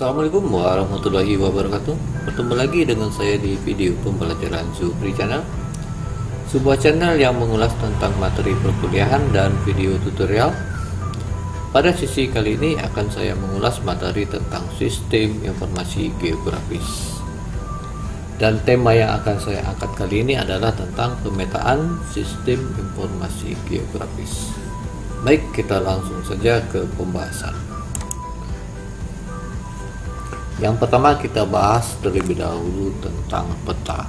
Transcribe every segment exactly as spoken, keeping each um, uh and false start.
Assalamualaikum warahmatullahi wabarakatuh. Bertemu lagi dengan saya di video pembelajaran Zuhri Channel, sebuah channel yang mengulas tentang materi perkuliahan dan video tutorial. Pada sesi kali ini akan saya mengulas materi tentang sistem informasi geografis. Dan tema yang akan saya angkat kali ini adalah tentang pemetaan sistem informasi geografis. Baik, kita langsung saja ke pembahasan. Yang pertama kita bahas terlebih dahulu tentang peta.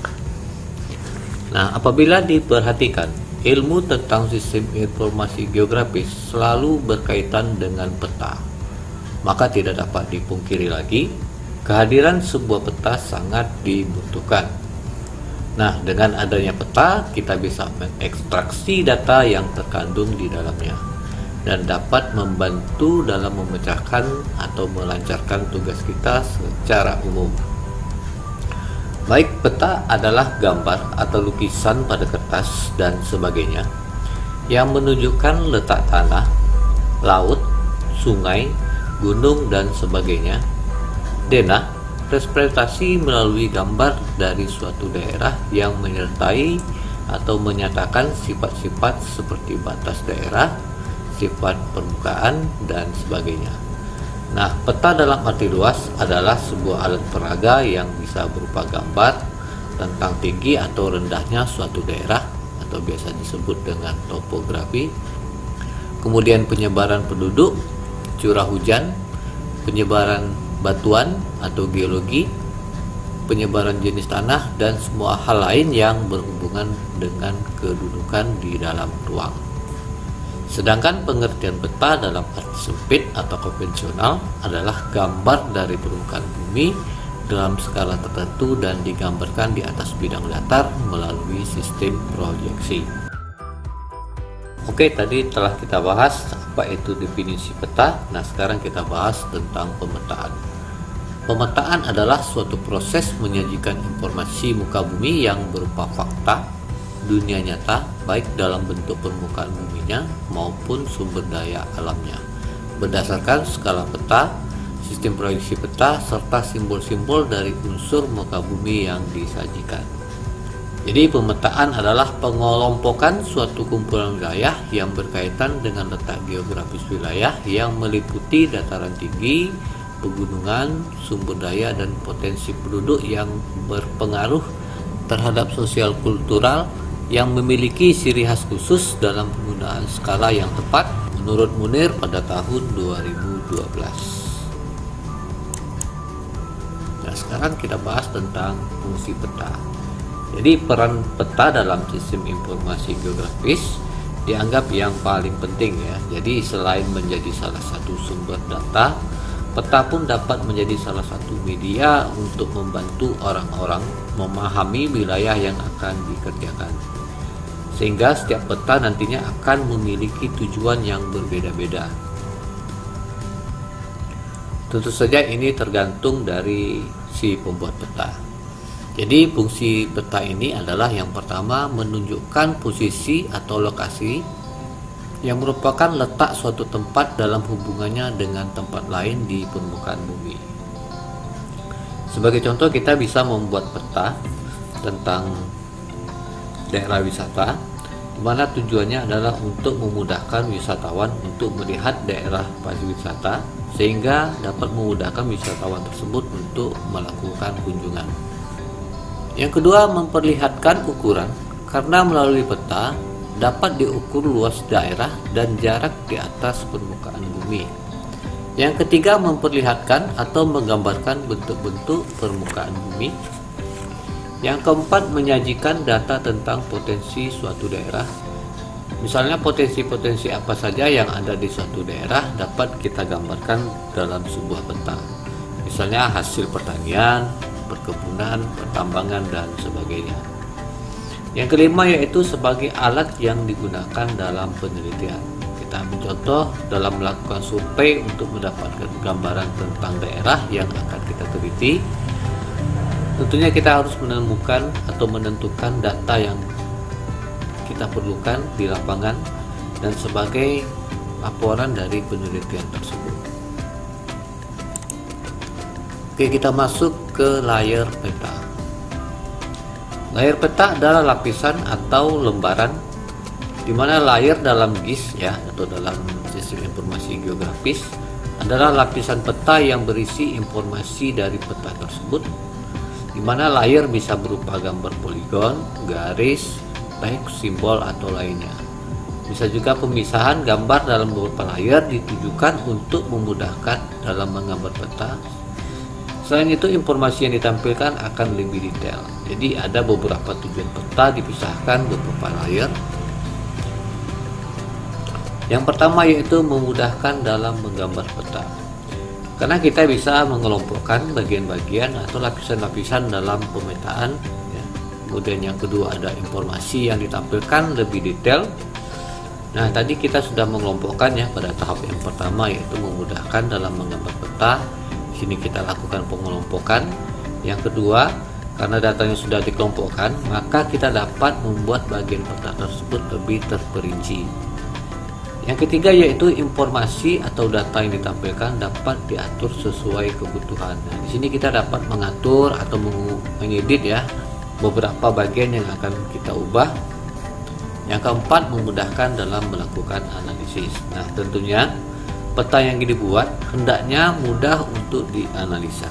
Nah, apabila diperhatikan, ilmu tentang sistem informasi geografis selalu berkaitan dengan peta, maka tidak dapat dipungkiri lagi kehadiran sebuah peta sangat dibutuhkan. Nah, dengan adanya peta, kita bisa mengekstraksi data yang terkandung di dalamnya dan dapat membantu dalam memecahkan atau melancarkan tugas kita secara umum. Baik, peta adalah gambar atau lukisan pada kertas dan sebagainya yang menunjukkan letak tanah, laut, sungai, gunung, dan sebagainya. Denah, representasi melalui gambar dari suatu daerah yang menyertai atau menyatakan sifat-sifat seperti batas daerah, sifat permukaan, dan sebagainya. Nah, peta dalam arti luas adalah sebuah alat peraga yang bisa berupa gambar tentang tinggi atau rendahnya suatu daerah atau biasa disebut dengan topografi, kemudian penyebaran penduduk, curah hujan, penyebaran batuan atau geologi, penyebaran jenis tanah, dan semua hal lain yang berhubungan dengan kedudukan di dalam ruang. Sedangkan pengertian peta dalam arti sempit atau konvensional adalah gambar dari permukaan bumi dalam skala tertentu dan digambarkan di atas bidang datar melalui sistem proyeksi. Oke, tadi telah kita bahas apa itu definisi peta. Nah, sekarang kita bahas tentang pemetaan. Pemetaan adalah suatu proses menyajikan informasi muka bumi yang berupa fakta dunia nyata, baik dalam bentuk permukaan buminya maupun sumber daya alamnya, berdasarkan skala peta, sistem proyeksi peta, serta simbol-simbol dari unsur muka bumi yang disajikan. Jadi pemetaan adalah pengelompokan suatu kumpulan wilayah yang berkaitan dengan letak geografis wilayah yang meliputi dataran tinggi, pegunungan, sumber daya, dan potensi penduduk yang berpengaruh terhadap sosial kultural yang memiliki ciri khas khusus dalam penggunaan skala yang tepat menurut Munir pada tahun dua ribu dua belas. Nah, sekarang kita bahas tentang fungsi peta. Jadi peran peta dalam sistem informasi geografis dianggap yang paling penting ya. Jadi selain menjadi salah satu sumber data, peta pun dapat menjadi salah satu media untuk membantu orang-orang memahami wilayah yang akan dikerjakan. Sehingga setiap peta nantinya akan memiliki tujuan yang berbeda-beda. Tentu saja ini tergantung dari si pembuat peta. Jadi fungsi peta ini adalah yang pertama menunjukkan posisi atau lokasi yang merupakan letak suatu tempat dalam hubungannya dengan tempat lain di permukaan bumi. Sebagai contoh, kita bisa membuat peta tentang daerah wisata, di mana tujuannya adalah untuk memudahkan wisatawan untuk melihat daerah pariwisata, sehingga dapat memudahkan wisatawan tersebut untuk melakukan kunjungan. Yang kedua, memperlihatkan ukuran, karena melalui peta dapat diukur luas daerah dan jarak di atas permukaan bumi. Yang ketiga, memperlihatkan atau menggambarkan bentuk-bentuk permukaan bumi. Yang keempat, menyajikan data tentang potensi suatu daerah. Misalnya potensi-potensi apa saja yang ada di suatu daerah dapat kita gambarkan dalam sebuah peta. Misalnya hasil pertanian, perkebunan, pertambangan, dan sebagainya. Yang kelima yaitu sebagai alat yang digunakan dalam penelitian. Kita ambil contoh dalam melakukan survei untuk mendapatkan gambaran tentang daerah yang akan kita teliti. Tentunya kita harus menemukan atau menentukan data yang kita perlukan di lapangan dan sebagai laporan dari penelitian tersebut. Oke, kita masuk ke layar peta. Layar peta adalah lapisan atau lembaran di mana layar dalam G I S ya, atau dalam sistem informasi geografis adalah lapisan peta yang berisi informasi dari peta tersebut, di mana layar bisa berupa gambar poligon, garis, teks, simbol, atau lainnya. Bisa juga pemisahan gambar dalam beberapa layar ditujukan untuk memudahkan dalam menggambar peta. Selain itu, informasi yang ditampilkan akan lebih detail. Jadi ada beberapa tujuan peta dipisahkan beberapa layar. Yang pertama yaitu memudahkan dalam menggambar peta, karena kita bisa mengelompokkan bagian-bagian atau lapisan-lapisan dalam pemetaan ya. Kemudian yang kedua ada informasi yang ditampilkan lebih detail. Nah, tadi kita sudah mengelompokkan ya pada tahap yang pertama, yaitu memudahkan dalam menggambar peta. Di sini kita lakukan pengelompokan. Yang kedua, karena datanya sudah dikelompokkan, maka kita dapat membuat bagian peta tersebut lebih terperinci. Yang ketiga yaitu informasi atau data yang ditampilkan dapat diatur sesuai kebutuhan. Nah, di sini kita dapat mengatur atau mengedit ya beberapa bagian yang akan kita ubah. Yang keempat, memudahkan dalam melakukan analisis. Nah, tentunya peta yang dibuat hendaknya mudah untuk dianalisa.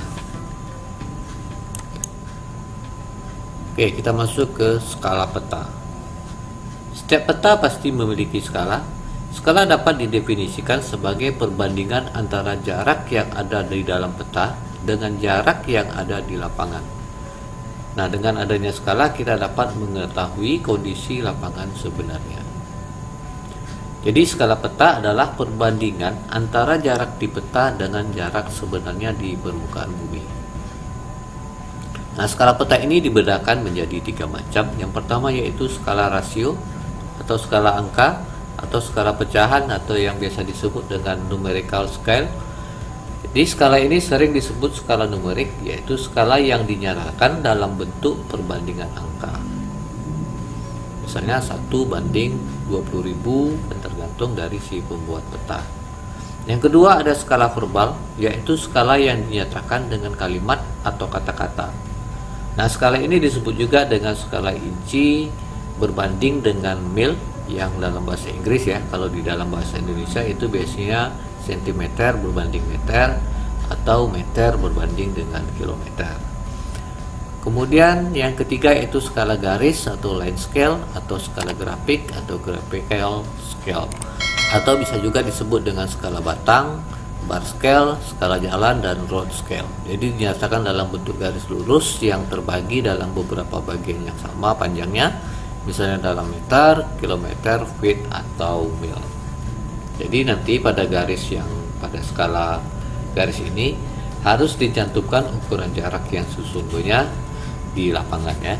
Oke, kita masuk ke skala peta. Setiap peta pasti memiliki skala. Skala dapat didefinisikan sebagai perbandingan antara jarak yang ada di dalam peta dengan jarak yang ada di lapangan. Nah, dengan adanya skala kita dapat mengetahui kondisi lapangan sebenarnya. Jadi skala peta adalah perbandingan antara jarak di peta dengan jarak sebenarnya di permukaan bumi. Nah, skala peta ini dibedakan menjadi tiga macam. Yang pertama yaitu skala rasio atau skala angka, atau skala pecahan atau yang biasa disebut dengan numerical scale. Jadi skala ini sering disebut skala numerik, yaitu skala yang dinyatakan dalam bentuk perbandingan angka. Misalnya satu banding dua puluh ribu, tergantung dari si pembuat peta. Yang kedua ada skala verbal, yaitu skala yang dinyatakan dengan kalimat atau kata-kata. Nah, skala ini disebut juga dengan skala inci berbanding dengan mil yang dalam bahasa Inggris ya. Kalau di dalam bahasa Indonesia itu biasanya sentimeter berbanding meter atau meter berbanding dengan kilometer. Kemudian yang ketiga yaitu skala garis atau line scale, atau skala grafik atau graphical scale, atau bisa juga disebut dengan skala batang, bar scale, skala jalan, dan road scale. Jadi dinyatakan dalam bentuk garis lurus yang terbagi dalam beberapa bagian yang sama panjangnya, misalnya dalam meter, kilometer, feet, atau mil. Jadi nanti pada garis yang pada skala garis ini harus dicantumkan ukuran jarak yang sesungguhnya di lapangan ya.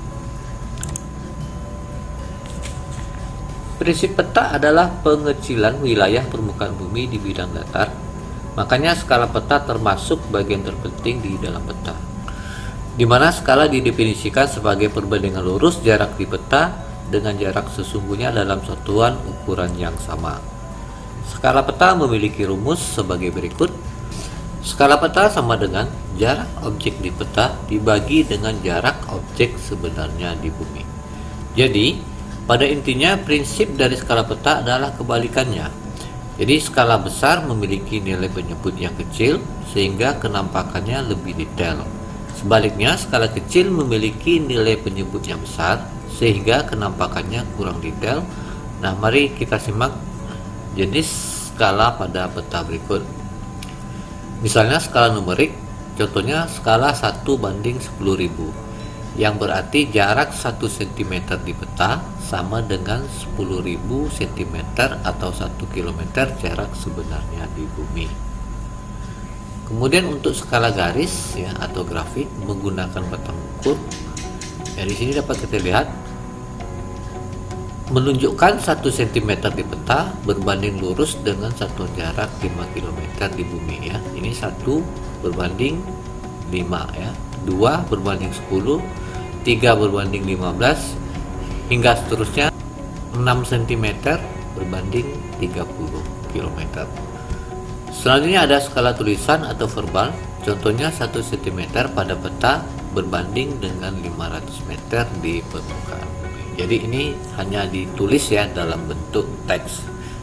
Prinsip peta adalah pengecilan wilayah permukaan bumi di bidang datar. Makanya skala peta termasuk bagian terpenting di dalam peta, di mana skala didefinisikan sebagai perbandingan lurus jarak di peta dengan jarak sesungguhnya dalam satuan ukuran yang sama. Skala peta memiliki rumus sebagai berikut. Skala peta sama dengan jarak objek di peta dibagi dengan jarak objek sebenarnya di bumi. Jadi, pada intinya prinsip dari skala peta adalah kebalikannya. Jadi, skala besar memiliki nilai penyebut yang kecil sehingga kenampakannya lebih detail. Sebaliknya, skala kecil memiliki nilai penyebut yang besar sehingga kenampakannya kurang detail. Nah, mari kita simak jenis skala pada peta berikut. Misalnya skala numerik, contohnya skala satu banding sepuluh ribu, yang berarti jarak satu sentimeter di peta sama dengan sepuluh ribu sentimeter atau satu kilometer jarak sebenarnya di bumi. Kemudian untuk skala garis ya atau grafik menggunakan batang ukur. Ya, di sini dapat kita lihat menunjukkan satu sentimeter di peta berbanding lurus dengan satuan jarak lima kilometer di bumi ya. Ini satu berbanding lima ya, dua berbanding sepuluh, tiga berbanding lima belas hingga seterusnya. Enam sentimeter berbanding tiga puluh kilometer. Selanjutnya ada skala tulisan atau verbal. Contohnya satu sentimeter pada peta berbanding dengan lima ratus meter di permukaan bumi. Jadi ini hanya ditulis ya dalam bentuk teks.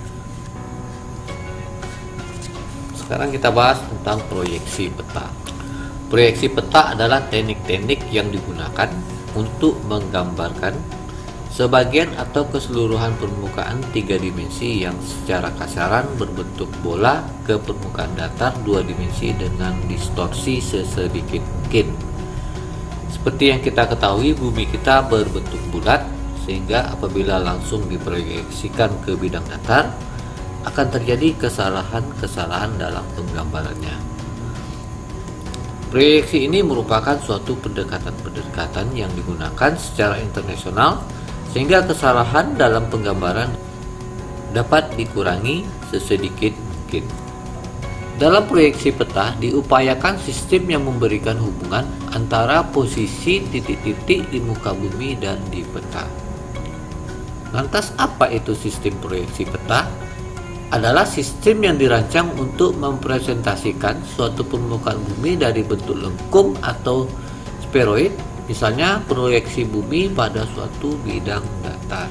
Sekarang kita bahas tentang proyeksi peta. Proyeksi peta adalah teknik-teknik yang digunakan untuk menggambarkan sebagian atau keseluruhan permukaan tiga dimensi yang secara kasaran berbentuk bola ke permukaan datar dua dimensi dengan distorsi sesedikit mungkin. Seperti yang kita ketahui, bumi kita berbentuk bulat, sehingga apabila langsung diproyeksikan ke bidang datar akan terjadi kesalahan-kesalahan dalam penggambarannya. Proyeksi ini merupakan suatu pendekatan-pendekatan yang digunakan secara internasional sehingga kesalahan dalam penggambaran dapat dikurangi sesedikit mungkin. Dalam proyeksi peta diupayakan sistem yang memberikan hubungan antara posisi titik-titik di muka bumi dan di peta. Lantas apa itu sistem proyeksi peta? Adalah sistem yang dirancang untuk mempresentasikan suatu permukaan bumi dari bentuk lengkung atau spheroid, misalnya proyeksi bumi pada suatu bidang datar.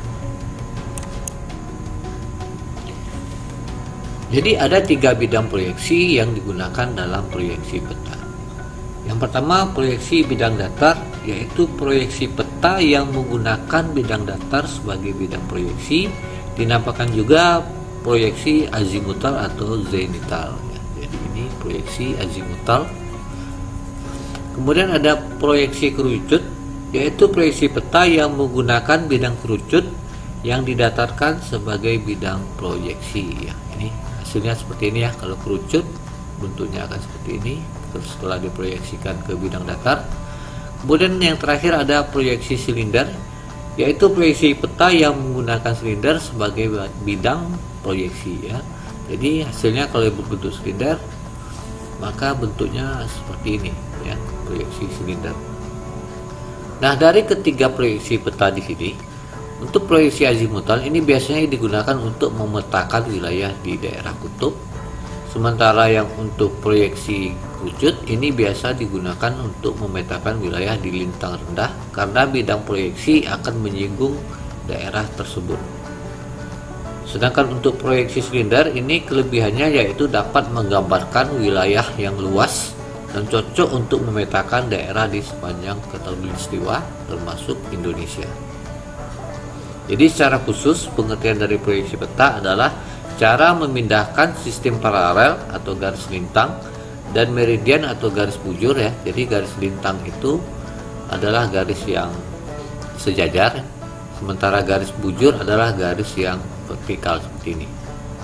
Jadi ada tiga bidang proyeksi yang digunakan dalam proyeksi peta. Yang pertama, proyeksi bidang datar, yaitu proyeksi peta yang menggunakan bidang datar sebagai bidang proyeksi. Dinampakkan juga proyeksi azimutal atau zenital. Jadi ini proyeksi azimutal. Kemudian ada proyeksi kerucut, yaitu proyeksi peta yang menggunakan bidang kerucut yang didatarkan sebagai bidang proyeksi. Ya, ini hasilnya seperti ini ya. Kalau kerucut bentuknya akan seperti ini setelah diproyeksikan ke bidang datar. Kemudian yang terakhir ada proyeksi silinder, yaitu proyeksi peta yang menggunakan silinder sebagai bidang proyeksi ya. Jadi hasilnya kalau berbentuk silinder maka bentuknya seperti ini ya, proyeksi silinder. Nah, dari ketiga proyeksi peta di sini, untuk proyeksi azimutal ini biasanya digunakan untuk memetakan wilayah di daerah kutub, sementara yang untuk proyeksi kerucut ini biasa digunakan untuk memetakan wilayah di lintang rendah karena bidang proyeksi akan menyinggung daerah tersebut. Sedangkan untuk proyeksi silinder ini kelebihannya yaitu dapat menggambarkan wilayah yang luas dan cocok untuk memetakan daerah di sepanjang khatulistiwa termasuk Indonesia. Jadi secara khusus pengertian dari proyeksi peta adalah cara memindahkan sistem paralel atau garis lintang dan meridian atau garis bujur ya. Jadi garis lintang itu adalah garis yang sejajar, sementara garis bujur adalah garis yang vertikal seperti ini.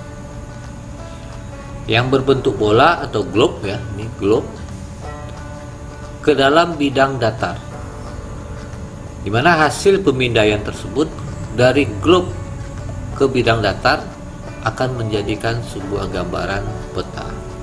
Yang berbentuk bola atau globe ya, ini globe, ke dalam bidang datar, di mana hasil pemindaian tersebut dari globe ke bidang datar akan menjadikan sebuah gambaran peta.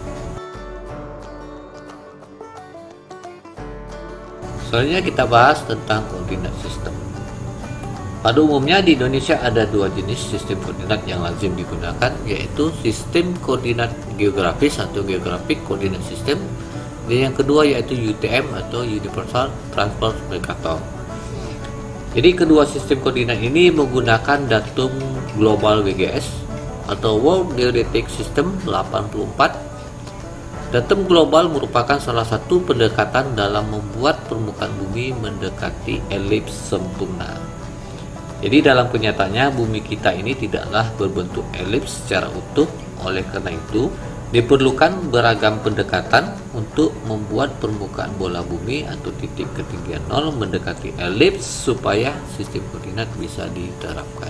Selanjutnya kita bahas tentang koordinat sistem. Pada umumnya di Indonesia ada dua jenis sistem koordinat yang lazim digunakan, yaitu sistem koordinat geografis atau geographic coordinate system, dan yang kedua yaitu U T M atau Universal Transport Mercator. Jadi kedua sistem koordinat ini menggunakan datum global W G S atau World Geodetic System delapan puluh empat. Datum global merupakan salah satu pendekatan dalam membuat permukaan bumi mendekati elips sempurna. Jadi dalam kenyataannya bumi kita ini tidaklah berbentuk elips secara utuh. Oleh karena itu diperlukan beragam pendekatan untuk membuat permukaan bola bumi atau titik ketinggian nol mendekati elips supaya sistem koordinat bisa diterapkan.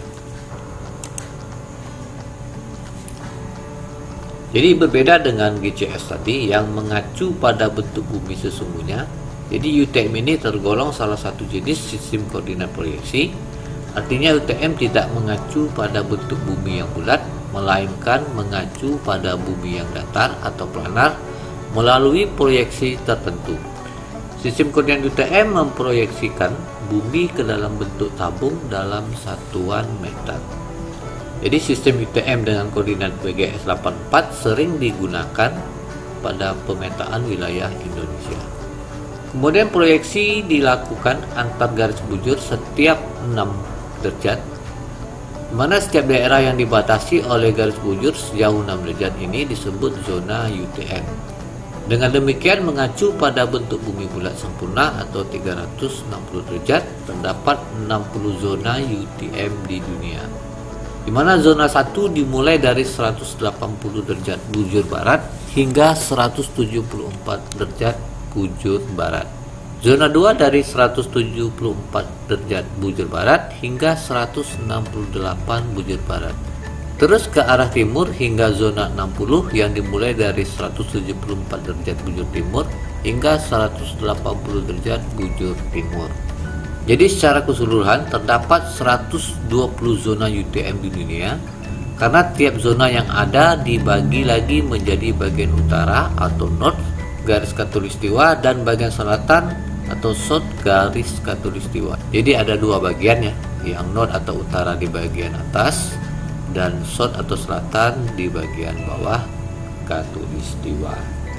Jadi berbeda dengan G C S tadi yang mengacu pada bentuk bumi sesungguhnya. Jadi U T M ini tergolong salah satu jenis sistem koordinat proyeksi. Artinya U T M tidak mengacu pada bentuk bumi yang bulat, melainkan mengacu pada bumi yang datar atau planar melalui proyeksi tertentu. Sistem koordinat U T M memproyeksikan bumi ke dalam bentuk tabung dalam satuan meter. Jadi sistem U T M dengan koordinat W G S delapan puluh empat sering digunakan pada pemetaan wilayah Indonesia. Kemudian proyeksi dilakukan antar garis bujur setiap enam derajat, mana setiap daerah yang dibatasi oleh garis bujur sejauh enam derajat ini disebut zona U T M. Dengan demikian mengacu pada bentuk bumi bulat sempurna atau tiga ratus enam puluh derajat, terdapat enam puluh zona U T M di dunia, di mana zona satu dimulai dari seratus delapan puluh derajat bujur barat hingga seratus tujuh puluh empat derajat bujur barat. Zona dua dari seratus tujuh puluh empat derajat bujur barat hingga seratus enam puluh delapan bujur barat. Terus ke arah timur hingga zona enam puluh yang dimulai dari seratus tujuh puluh empat derajat bujur timur hingga seratus delapan puluh derajat bujur timur. Jadi secara keseluruhan terdapat seratus dua puluh zona U T M di dunia, karena tiap zona yang ada dibagi lagi menjadi bagian utara atau north garis khatulistiwa dan bagian selatan atau south garis khatulistiwa. Jadi ada dua bagian ya, yang north atau utara di bagian atas dan south atau selatan di bagian bawah khatulistiwa.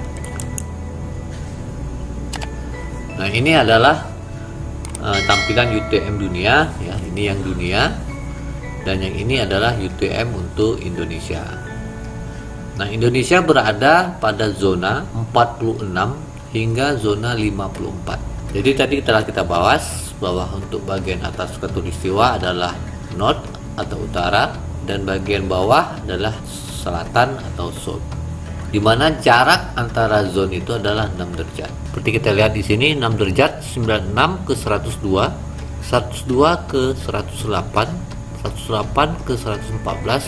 Nah, ini adalah uh, tampilan U T M dunia ya, ini yang dunia, dan yang ini adalah U T M untuk Indonesia. Nah, Indonesia berada pada zona empat puluh enam hingga zona lima puluh empat. Jadi tadi telah kita bahas bahwa untuk bagian atas khatulistiwa adalah north atau utara, dan bagian bawah adalah selatan atau south, di mana jarak antara zona itu adalah enam derajat. Seperti kita lihat di sini, enam derajat, sembilan puluh enam ke seratus dua, seratus dua ke seratus delapan, seratus delapan ke seratus empat belas,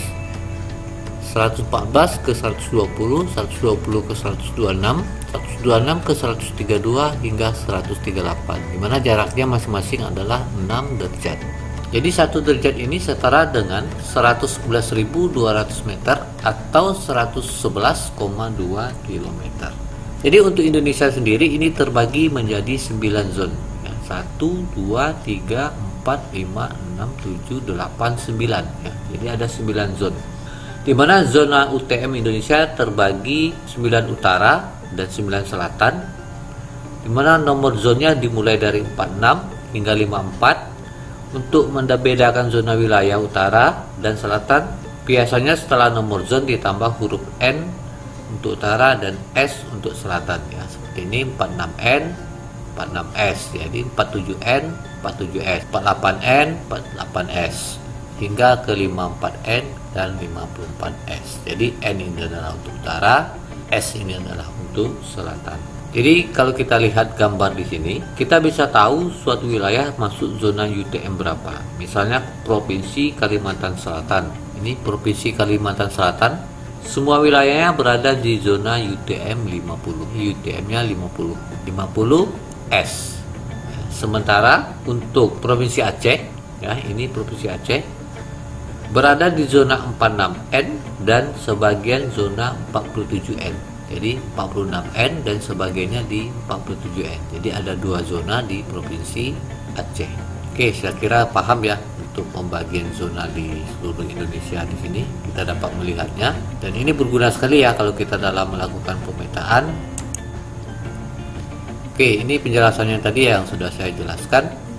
seratus empat belas ke seratus dua puluh, seratus dua puluh ke seratus dua puluh enam, seratus dua puluh enam ke seratus tiga puluh dua hingga seratus tiga puluh delapan, di mana jaraknya masing-masing adalah enam derajat. Jadi satu derajat ini setara dengan seratus sebelas ribu dua ratus meter atau seratus sebelas koma dua kilometer. Jadi untuk Indonesia sendiri ini terbagi menjadi sembilan zona. Ya, satu, dua, tiga, empat, lima, enam, tujuh, delapan, sembilan. Ya, jadi ada sembilan zona. Di mana zona U T M Indonesia terbagi sembilan utara dan sembilan selatan. Di mana nomor zonanya dimulai dari empat puluh enam hingga lima puluh empat. Untuk membedakan zona wilayah utara dan selatan, biasanya setelah nomor zona ditambah huruf N untuk utara dan S untuk selatan ya. Seperti ini empat puluh enam N, empat puluh enam S. Jadi empat puluh tujuh N, empat puluh tujuh S, empat puluh delapan N, empat puluh delapan S hingga ke lima puluh empat N dan lima puluh empat S. Jadi N ini adalah untuk utara, S ini adalah untuk selatan. Jadi kalau kita lihat gambar di sini, kita bisa tahu suatu wilayah masuk zona U T M berapa. Misalnya Provinsi Kalimantan Selatan. Ini Provinsi Kalimantan Selatan, semua wilayahnya berada di zona U T M lima puluh. U T M-nya lima puluh. lima puluh S. Sementara untuk Provinsi Aceh, ya, ini Provinsi Aceh berada di zona empat puluh enam N dan sebagian zona empat puluh tujuh N. Jadi empat puluh enam N dan sebagainya di empat puluh tujuh N. Jadi ada dua zona di Provinsi Aceh. Oke, saya kira paham ya untuk pembagian zona di seluruh Indonesia di sini. Kita dapat melihatnya dan ini berguna sekali ya kalau kita dalam melakukan pemetaan. Oke, ini penjelasannya tadi yang sudah saya jelaskan.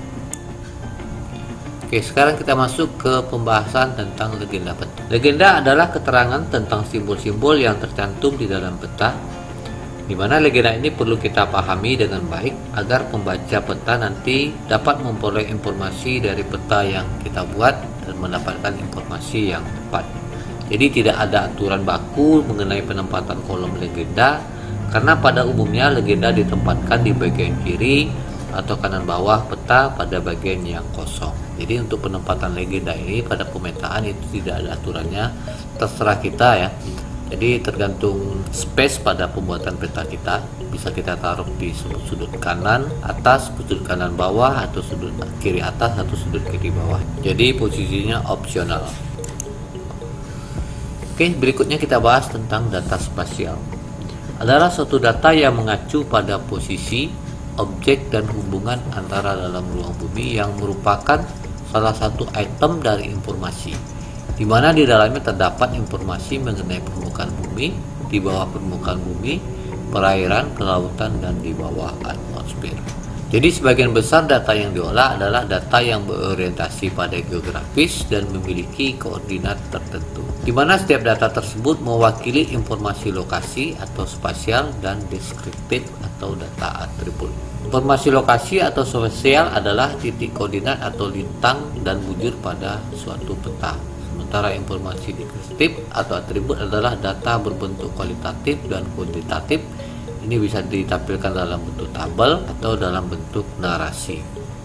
Oke, sekarang kita masuk ke pembahasan tentang legenda peta. Legenda adalah keterangan tentang simbol-simbol yang tercantum di dalam peta, di mana legenda ini perlu kita pahami dengan baik agar pembaca peta nanti dapat memperoleh informasi dari peta yang kita buat dan mendapatkan informasi yang tepat. Jadi tidak ada aturan baku mengenai penempatan kolom legenda, karena pada umumnya legenda ditempatkan di bagian kiri atau kanan bawah peta pada bagian yang kosong. Jadi untuk penempatan legenda ini pada pemetaan itu tidak ada aturannya, terserah kita ya. Jadi tergantung space pada pembuatan peta kita, bisa kita taruh di sudut kanan atas, sudut kanan bawah, atau sudut kiri atas atau sudut kiri bawah. Jadi posisinya opsional. Oke, berikutnya kita bahas tentang data spasial. Adalah suatu data yang mengacu pada posisi, objek dan hubungan antara dalam ruang bumi yang merupakan salah satu item dari informasi, di mana di dalamnya terdapat informasi mengenai permukaan bumi, di bawah permukaan bumi, perairan, kelautan, dan di bawah atmosfer. Jadi sebagian besar data yang diolah adalah data yang berorientasi pada geografis dan memiliki koordinat tertentu, di mana setiap data tersebut mewakili informasi lokasi atau spasial dan deskriptif atau data atribut. Informasi lokasi atau spasial adalah titik koordinat atau lintang dan bujur pada suatu peta. Sementara informasi deskriptif atau atribut adalah data berbentuk kualitatif dan kuantitatif. Ini bisa ditampilkan dalam bentuk tabel atau dalam bentuk narasi.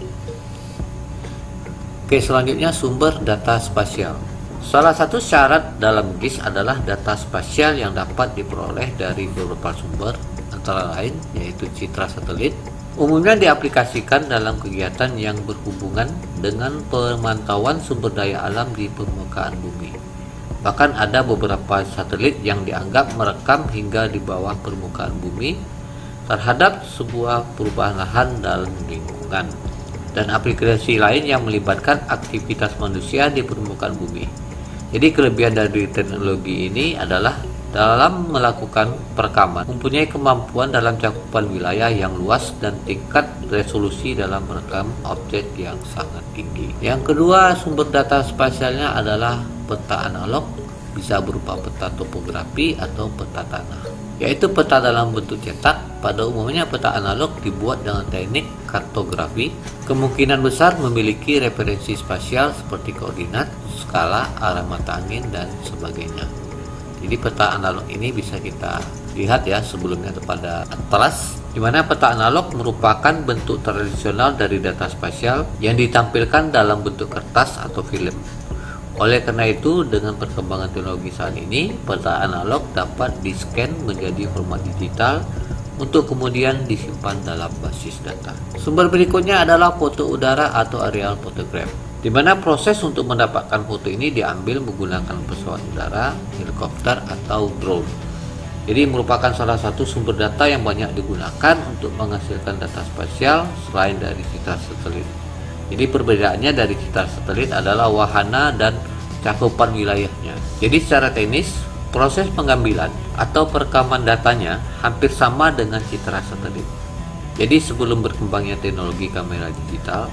Oke, selanjutnya sumber data spasial. Salah satu syarat dalam G I S adalah data spasial yang dapat diperoleh dari beberapa sumber, antara lain yaitu citra satelit. Umumnya diaplikasikan dalam kegiatan yang berhubungan dengan pemantauan sumber daya alam di permukaan bumi. Bahkan ada beberapa satelit yang dianggap merekam hingga di bawah permukaan bumi terhadap sebuah perubahan lahan dalam lingkungan, dan aplikasi lain yang melibatkan aktivitas manusia di permukaan bumi. Jadi kelebihan dari teknologi ini adalah dalam melakukan perekaman mempunyai kemampuan dalam cakupan wilayah yang luas dan tingkat resolusi dalam merekam objek yang sangat tinggi. Yang kedua, sumber data spasialnya adalah peta analog, bisa berupa peta topografi atau peta tanah, yaitu peta dalam bentuk cetak. Pada umumnya peta analog dibuat dengan teknik kartografi, kemungkinan besar memiliki referensi spasial seperti koordinat, skala, arah mata angin, dan sebagainya. Jadi peta analog ini bisa kita lihat ya sebelumnya pada atlas, di mana peta analog merupakan bentuk tradisional dari data spasial yang ditampilkan dalam bentuk kertas atau film. Oleh karena itu, dengan perkembangan teknologi saat ini, peta analog dapat di-scan menjadi format digital untuk kemudian disimpan dalam basis data. Sumber berikutnya adalah foto udara atau aerial photograph, di mana proses untuk mendapatkan foto ini diambil menggunakan pesawat udara, helikopter, atau drone. Jadi merupakan salah satu sumber data yang banyak digunakan untuk menghasilkan data spasial selain dari citra satelit. Jadi perbedaannya dari citra satelit adalah wahana dan cakupan wilayahnya. Jadi secara teknis, proses pengambilan atau perekaman datanya hampir sama dengan citra satelit. Jadi sebelum berkembangnya teknologi kamera digital,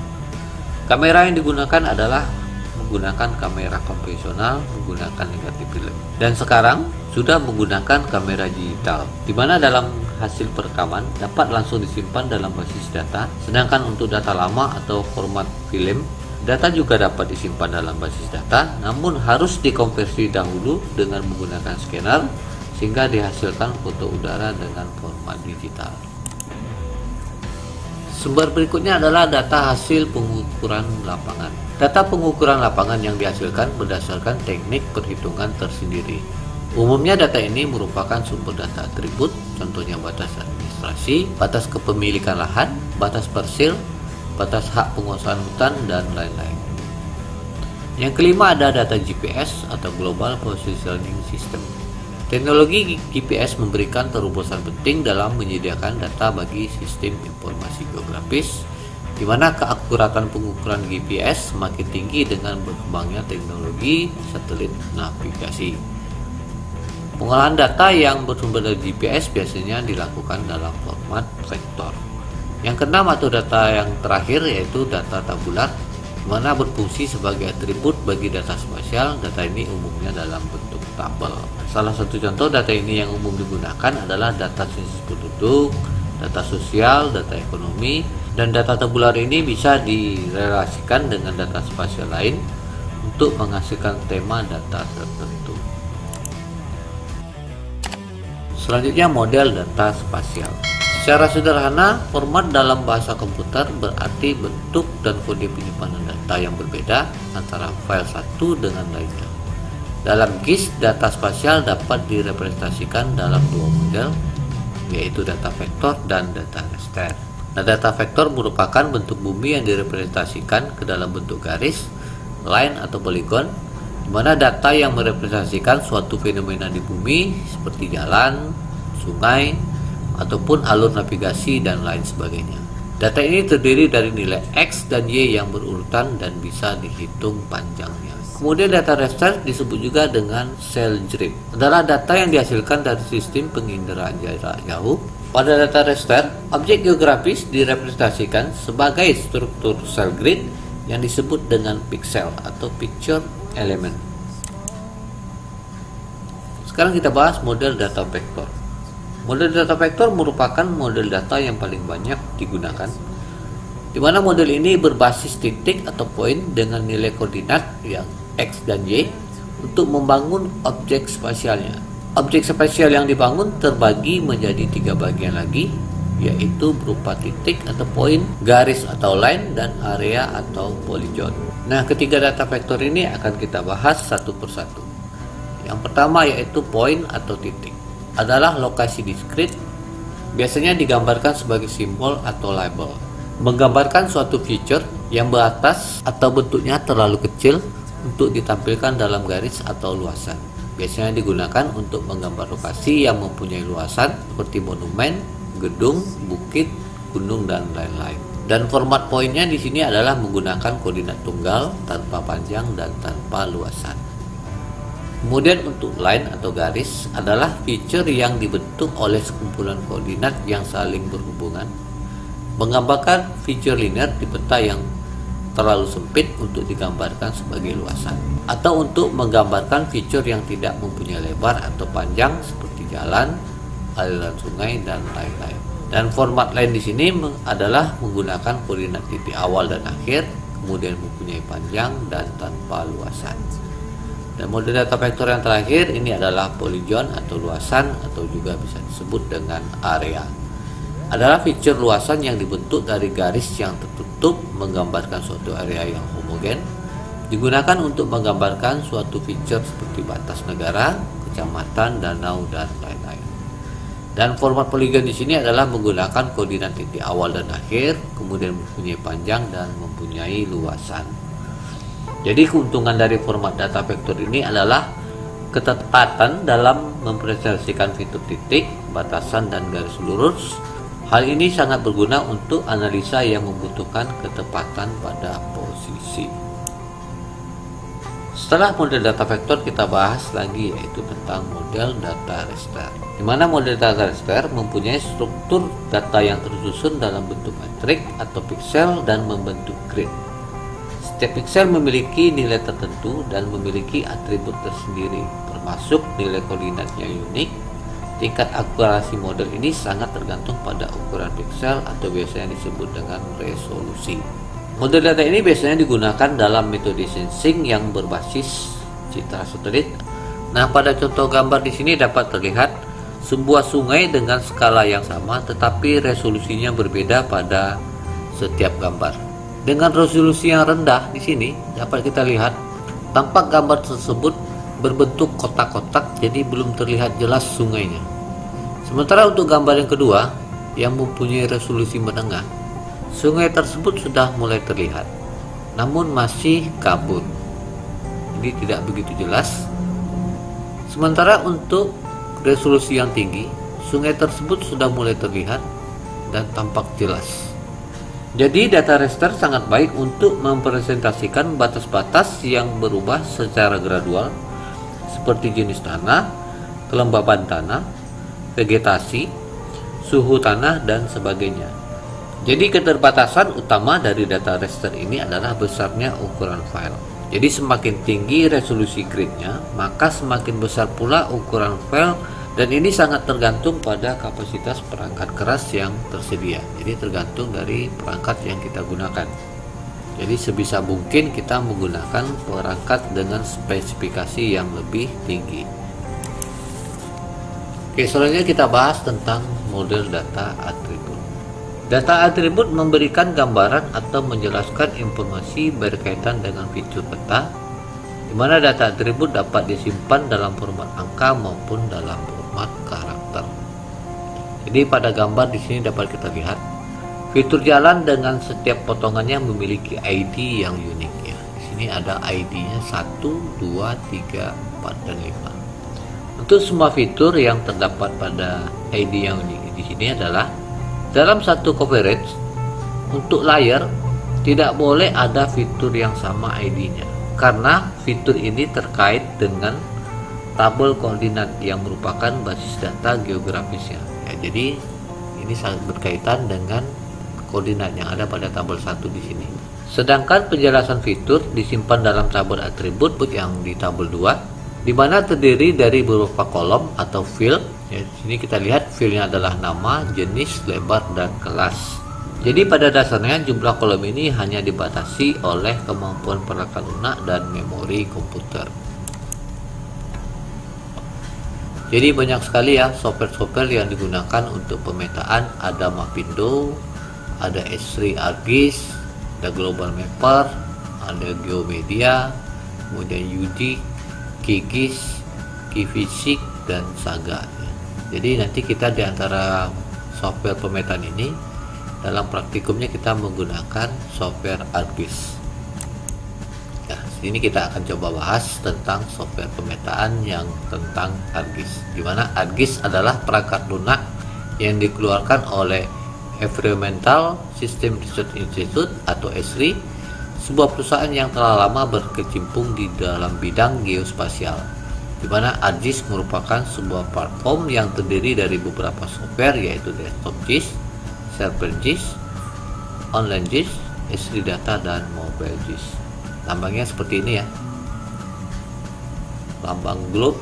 kamera yang digunakan adalah menggunakan kamera konvensional menggunakan negatif film. Dan sekarang sudah menggunakan kamera digital, di mana dalam hasil perekaman dapat langsung disimpan dalam basis data, sedangkan untuk data lama atau format film, data juga dapat disimpan dalam basis data, namun harus dikonversi dahulu dengan menggunakan scanner sehingga dihasilkan foto udara dengan format digital. Sumber berikutnya adalah data hasil pengukuran lapangan. Data pengukuran lapangan yang dihasilkan berdasarkan teknik perhitungan tersendiri. Umumnya data ini merupakan sumber data atribut, contohnya batas administrasi, batas kepemilikan lahan, batas parsil, batas hak penguasaan hutan, dan lain-lain. Yang kelima ada data G P S atau Global Positioning System. Teknologi G P S memberikan terobosan penting dalam menyediakan data bagi sistem informasi geografis, di mana keakuratan pengukuran G P S semakin tinggi dengan berkembangnya teknologi satelit navigasi. Pengolahan data yang bersumber dari G P S biasanya dilakukan dalam format vektor. Yang keenam atau data yang terakhir yaitu data tabular, di mana berfungsi sebagai atribut bagi data spasial. Data ini umumnya dalam bentuk tabel. Salah satu contoh data ini yang umum digunakan adalah data sensus penduduk, data sosial, data ekonomi, dan data tabular ini bisa direlasikan dengan data spasial lain untuk menghasilkan tema data tertentu. Selanjutnya model data spasial. Secara sederhana, format dalam bahasa komputer berarti bentuk dan kode penyimpanan data yang berbeda antara file satu dengan lainnya. Dalam G I S, data spasial dapat direpresentasikan dalam dua model, yaitu data vektor dan data raster. Nah, data vektor merupakan bentuk bumi yang direpresentasikan ke dalam bentuk garis, line atau poligon, di mana data yang merepresentasikan suatu fenomena di bumi seperti jalan, sungai, ataupun alur navigasi dan lain sebagainya. Data ini terdiri dari nilai X dan Y yang berurutan dan bisa dihitung panjangnya. Kemudian data raster disebut juga dengan cell grip, adalah data yang dihasilkan dari sistem penginderaan jarak jauh. Pada data raster, objek geografis direpresentasikan sebagai struktur cell grid yang disebut dengan pixel atau picture element. Sekarang kita bahas model data vektor. Model data vektor merupakan model data yang paling banyak digunakan, di mana model ini berbasis titik atau poin dengan nilai koordinat yang X dan Y untuk membangun objek spasialnya. Objek spasial yang dibangun terbagi menjadi tiga bagian lagi, yaitu berupa titik atau poin, garis atau line, dan area atau polygon. Nah, ketiga data vektor ini akan kita bahas satu persatu. Yang pertama yaitu poin atau titik, adalah lokasi diskrit, biasanya digambarkan sebagai simbol atau label, menggambarkan suatu feature yang beratas atau bentuknya terlalu kecil untuk ditampilkan dalam garis atau luasan. Biasanya digunakan untuk menggambar lokasi yang mempunyai luasan seperti monumen, gedung, bukit, gunung, dan lain-lain. Dan format poinnya di sini adalah menggunakan koordinat tunggal tanpa panjang dan tanpa luasan. Kemudian untuk line atau garis adalah feature yang dibentuk oleh sekumpulan koordinat yang saling berhubungan, menggambarkan feature linear di peta yang terlalu sempit untuk digambarkan sebagai luasan, atau untuk menggambarkan feature yang tidak mempunyai lebar atau panjang seperti jalan, aliran sungai, dan lain-lain. Dan format line di sini adalah menggunakan koordinat titik awal dan akhir, kemudian mempunyai panjang dan tanpa luasan. Dan model data vektor yang terakhir ini adalah polygon atau luasan, atau juga bisa disebut dengan area. Adalah feature luasan yang dibentuk dari garis yang tertutup menggambarkan suatu area yang homogen, digunakan untuk menggambarkan suatu feature seperti batas negara, kecamatan, danau, dan lain-lain. Dan format polygon di sini adalah menggunakan koordinat titik awal dan akhir, kemudian mempunyai panjang dan mempunyai luasan. Jadi keuntungan dari format data vektor ini adalah ketepatan dalam mempresentasikan fitur titik, batasan, dan garis lurus. Hal ini sangat berguna untuk analisa yang membutuhkan ketepatan pada posisi. Setelah model data vektor, kita bahas lagi yaitu tentang model data raster, di mana model data raster mempunyai struktur data yang tersusun dalam bentuk matrik atau pixel dan membentuk grid. Setiap pixel memiliki nilai tertentu dan memiliki atribut tersendiri, termasuk nilai koordinatnya unik. Tingkat akurasi model ini sangat tergantung pada ukuran pixel atau biasanya disebut dengan resolusi. Model data ini biasanya digunakan dalam metode sensing yang berbasis citra satelit. Nah, pada contoh gambar di sini dapat terlihat sebuah sungai dengan skala yang sama, tetapi resolusinya berbeda pada setiap gambar. Dengan resolusi yang rendah di sini dapat kita lihat tampak gambar tersebut berbentuk kotak-kotak, jadi belum terlihat jelas sungainya. Sementara untuk gambar yang kedua yang mempunyai resolusi menengah, sungai tersebut sudah mulai terlihat, namun masih kabut, jadi tidak begitu jelas. Sementara untuk resolusi yang tinggi, sungai tersebut sudah mulai terlihat dan tampak jelas. Jadi data raster sangat baik untuk mempresentasikan batas-batas yang berubah secara gradual, seperti jenis tanah, kelembaban tanah, vegetasi, suhu tanah, dan sebagainya. Jadi keterbatasan utama dari data raster ini adalah besarnya ukuran file. Jadi semakin tinggi resolusi gridnya, maka semakin besar pula ukuran file, dan ini sangat tergantung pada kapasitas perangkat keras yang tersedia. Jadi tergantung dari perangkat yang kita gunakan. Jadi sebisa mungkin kita menggunakan perangkat dengan spesifikasi yang lebih tinggi. Oke, selanjutnya kita bahas tentang model data atribut. Data atribut memberikan gambaran atau menjelaskan informasi berkaitan dengan fitur peta, di mana data atribut dapat disimpan dalam format angka maupun dalam format karakter. Jadi pada gambar di sini dapat kita lihat fitur jalan dengan setiap potongannya memiliki I D yang unik ya. Di sini ada I D-nya satu, dua, tiga, empat, dan lima. Untuk semua fitur yang terdapat pada I D yang unik di sini adalah dalam satu coverage untuk layar tidak boleh ada fitur yang sama I D-nya. karena fitur ini terkait dengan tabel koordinat yang merupakan basis data geografisnya. Ya, jadi ini sangat berkaitan dengan koordinat yang ada pada tabel satu di sini. Sedangkan penjelasan fitur disimpan dalam tabel atribut yang di tabel dua, di mana terdiri dari beberapa kolom atau field. Ya, di sini kita lihat fieldnya adalah nama, jenis, lebar, dan kelas. Jadi pada dasarnya jumlah kolom ini hanya dibatasi oleh kemampuan perangkat lunak dan memori komputer. Jadi banyak sekali ya software-software yang digunakan untuk pemetaan. Ada Mapindo, ada S tiga ArcGIS, ada Global Mapper, ada Geomedia, kemudian U D I, QGIS, QVisics, dan Saga. Jadi nanti kita di antara software pemetaan ini dalam praktikumnya kita menggunakan software ArcGIS. Ya, ini kita akan coba bahas tentang software pemetaan yang tentang ArcGIS, di mana ArcGIS adalah perangkat lunak yang dikeluarkan oleh Environmental System Research Institute atau E S R I, sebuah perusahaan yang telah lama berkecimpung di dalam bidang geospasial, di mana ArcGIS merupakan sebuah platform yang terdiri dari beberapa software, yaitu desktop G I S, server G I S, online G I S, S D data, dan mobile G I S. Lambangnya seperti ini ya, lambang globe.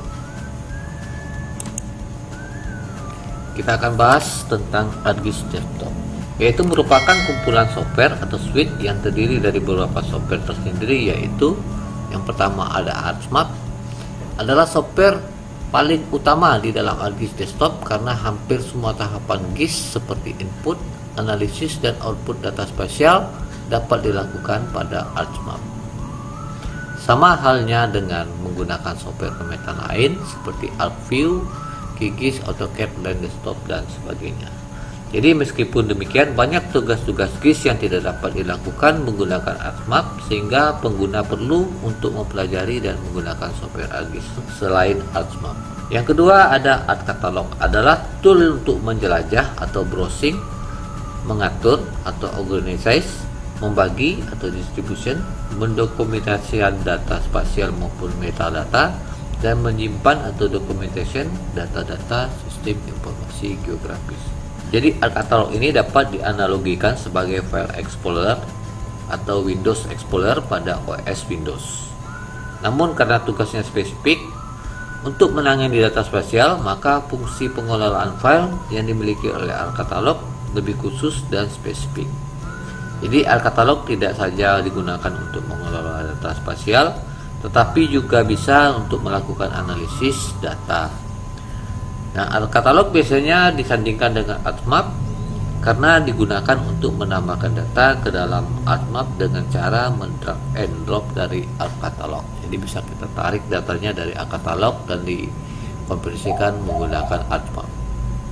Kita akan bahas tentang ArcGIS Desktop, yaitu merupakan kumpulan software atau suite yang terdiri dari beberapa software tersendiri, yaitu yang pertama ada ArcMap, adalah software paling utama di dalam ArcGIS Desktop karena hampir semua tahapan G I S seperti input, analisis, dan output data spasial dapat dilakukan pada ArcMap. Sama halnya dengan menggunakan software pemetaan lain seperti ArcView, QGIS, AutoCAD, Land Desktop, dan sebagainya. Jadi meskipun demikian, banyak tugas-tugas G I S yang tidak dapat dilakukan menggunakan ArcMap, sehingga pengguna perlu untuk mempelajari dan menggunakan software ArcGIS selain ArcMap. Yang kedua ada ArcCatalog, adalah tool untuk menjelajah atau browsing, mengatur atau organize, membagi atau distribution, mendokumentasikan data spasial maupun metadata, dan menyimpan atau documentation data-data sistem informasi geografis. Jadi ArcCatalog ini dapat dianalogikan sebagai file explorer atau Windows Explorer pada O S Windows. Namun karena tugasnya spesifik untuk menangani data spasial, maka fungsi pengelolaan file yang dimiliki oleh ArcCatalog lebih khusus dan spesifik. Jadi ArcCatalog tidak saja digunakan untuk mengelola data spasial, tetapi juga bisa untuk melakukan analisis data. Nah, ArcCatalog biasanya disandingkan dengan ArcMap karena digunakan untuk menambahkan data ke dalam ArcMap dengan cara mendrag and drop dari ArcCatalog. Jadi bisa kita tarik datanya dari ArcCatalog dan dikonversikan menggunakan ArcMap.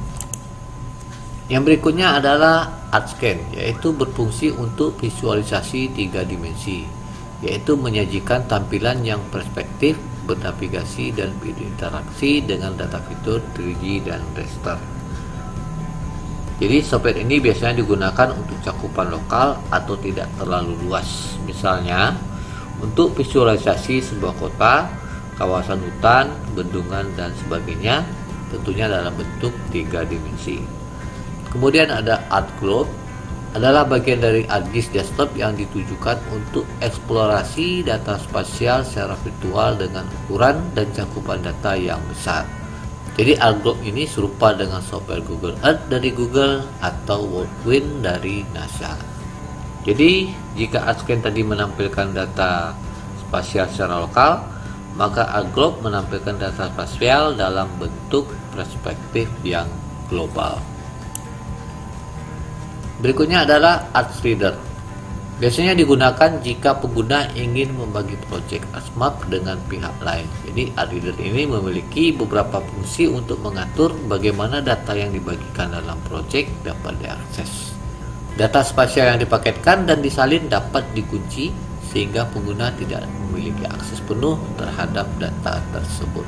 Yang berikutnya adalah ArcScan, yaitu berfungsi untuk visualisasi tiga dimensi, yaitu menyajikan tampilan yang perspektif, bernavigasi, dan berinteraksi dengan data fitur tiga D dan raster. Jadi software ini biasanya digunakan untuk cakupan lokal atau tidak terlalu luas, misalnya untuk visualisasi sebuah kota, kawasan hutan, bendungan, dan sebagainya, tentunya dalam bentuk tiga dimensi. Kemudian ada ArcGlobe, adalah bagian dari ArcGIS Desktop yang ditujukan untuk eksplorasi data spasial secara virtual dengan ukuran dan cakupan data yang besar. Jadi ArcGlobe ini serupa dengan software Google Earth dari Google atau Worldwind dari NASA. Jadi jika ArcScan tadi menampilkan data spasial secara lokal, maka ArcGlobe menampilkan data spasial dalam bentuk perspektif yang global. Berikutnya adalah ArcReader. Biasanya digunakan jika pengguna ingin membagi proyek ArcMap dengan pihak lain. Jadi ArcReader ini memiliki beberapa fungsi untuk mengatur bagaimana data yang dibagikan dalam proyek dapat diakses. Data spasial yang dipaketkan dan disalin dapat dikunci sehingga pengguna tidak memiliki akses penuh terhadap data tersebut.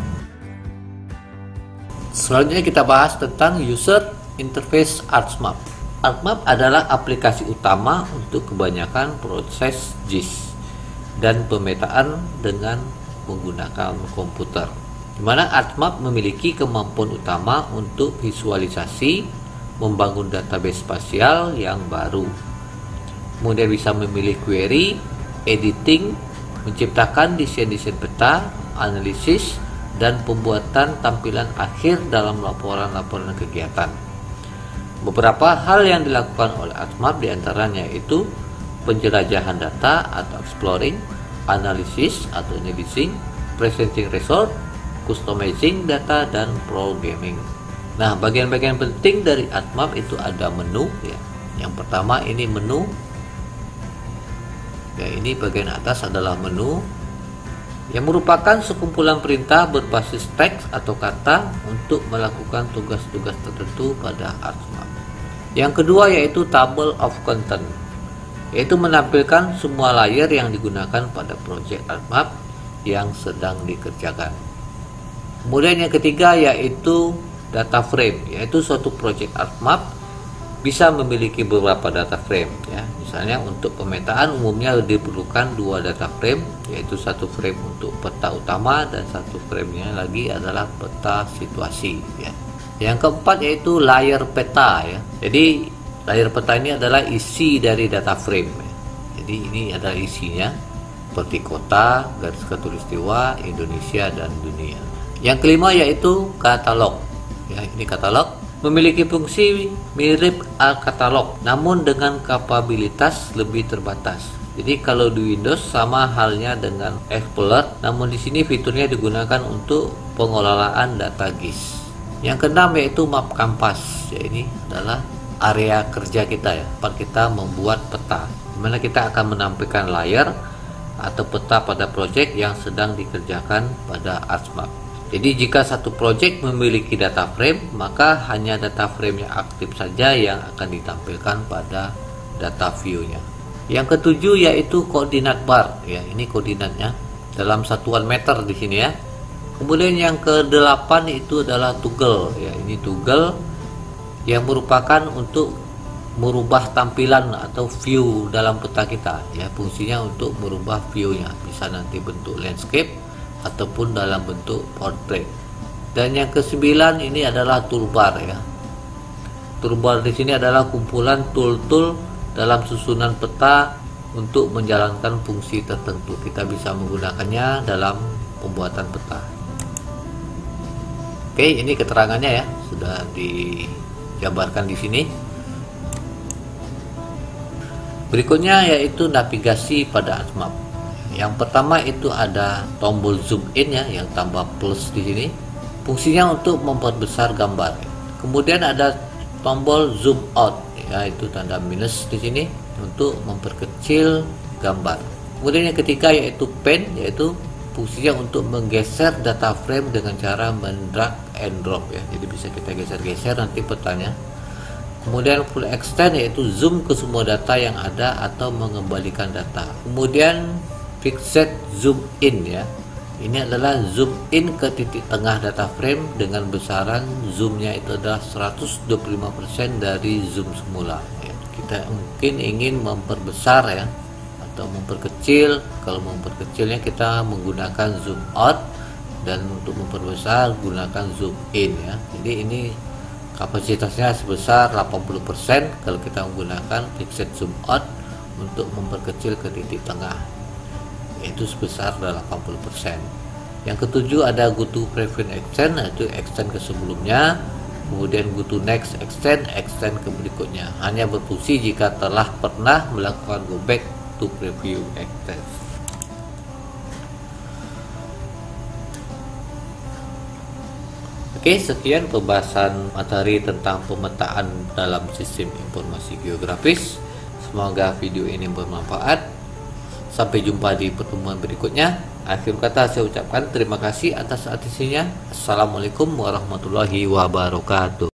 Selanjutnya kita bahas tentang User Interface ArcMap. ArcMap adalah aplikasi utama untuk kebanyakan proses G I S. dan pemetaan dengan menggunakan komputer, di mana ArcMap memiliki kemampuan utama untuk visualisasi, membangun database spasial yang baru, kemudian bisa memilih query, editing, menciptakan desain-desain peta, analisis, dan pembuatan tampilan akhir dalam laporan-laporan kegiatan. Beberapa hal yang dilakukan oleh ArcMap diantaranya yaitu penjelajahan data atau exploring, analisis atau analyzing, presenting result, customizing data, dan programming. Nah, bagian-bagian penting dari ArcMap itu ada menu ya. Yang pertama ini menu. Ya, ini bagian atas adalah menu yang merupakan sekumpulan perintah berbasis teks atau kata untuk melakukan tugas-tugas tertentu pada ArcMap. Yang kedua yaitu table of content, yaitu menampilkan semua layer yang digunakan pada proyek ArcMap yang sedang dikerjakan. Kemudian yang ketiga yaitu data frame, yaitu suatu proyek ArcMap bisa memiliki beberapa data frame ya. Misalnya untuk pemetaan umumnya diperlukan dua data frame, yaitu satu frame untuk peta utama dan satu frame-nya lagi adalah peta situasi ya. Yang keempat yaitu layer peta ya. Jadi layer peta ini adalah isi dari data frame ya. Jadi ini adalah isinya seperti kota, garis khatulistiwa, Indonesia, dan dunia. Yang kelima yaitu katalog ya. Ini katalog memiliki fungsi mirip Alkatalog, namun dengan kapabilitas lebih terbatas. Jadi kalau di Windows sama halnya dengan Explorer, namun di sini fiturnya digunakan untuk pengelolaan data G I S. Yang keenam yaitu map kanvas. Ya, ini adalah area kerja kita ya, tempat kita membuat peta, dimana kita akan menampilkan layar atau peta pada proyek yang sedang dikerjakan pada ArcMap. Jadi jika satu proyek memiliki data frame, maka hanya data frame yang aktif saja yang akan ditampilkan pada data view-nya. Yang ketujuh yaitu koordinat bar, ya ini koordinatnya dalam satuan meter di sini ya. Kemudian yang kedelapan itu adalah toggle, ya ini toggle yang merupakan untuk merubah tampilan atau view dalam peta kita, ya fungsinya untuk merubah view-nya, bisa nanti bentuk landscape ataupun dalam bentuk portrait. Dan yang kesembilan ini adalah toolbar ya. Toolbar di sini adalah kumpulan tool-tool dalam susunan peta untuk menjalankan fungsi tertentu. Kita bisa menggunakannya dalam pembuatan peta. Oke, ini keterangannya ya, sudah dijabarkan di sini. Berikutnya yaitu navigasi pada ArcMap. Yang pertama itu ada tombol zoom in ya, yang tambah plus di sini. Fungsinya untuk memperbesar gambar. Kemudian ada tombol zoom out, yaitu tanda minus di sini untuk memperkecil gambar. Kemudian yang ketiga yaitu pen, yaitu fungsinya untuk menggeser data frame dengan cara mendrag and drop ya. Jadi bisa kita geser-geser nanti petanya. Kemudian full extend yaitu zoom ke semua data yang ada atau mengembalikan data. Kemudian fixed zoom in ya. Ini adalah zoom in ke titik tengah data frame dengan besaran zoomnya itu adalah seratus dua puluh lima persen dari zoom semula ya. Kita mungkin ingin memperbesar ya atau memperkecil. Kalau memperkecilnya kita menggunakan zoom out, dan untuk memperbesar gunakan zoom in ya. Jadi ini kapasitasnya sebesar delapan puluh persen kalau kita menggunakan fixed zoom out untuk memperkecil ke titik tengah, yaitu sebesar delapan puluh persen. Yang ketujuh ada go to previous extend, yaitu extend ke sebelumnya. Kemudian go to next extend, extend ke berikutnya. Hanya berfungsi jika telah pernah melakukan go back to preview extend. Oke, sekian pembahasan materi tentang pemetaan dalam sistem informasi geografis. Semoga video ini bermanfaat. Sampai jumpa di pertemuan berikutnya. Akhir kata saya ucapkan terima kasih atas atensinya. Assalamualaikum warahmatullahi wabarakatuh.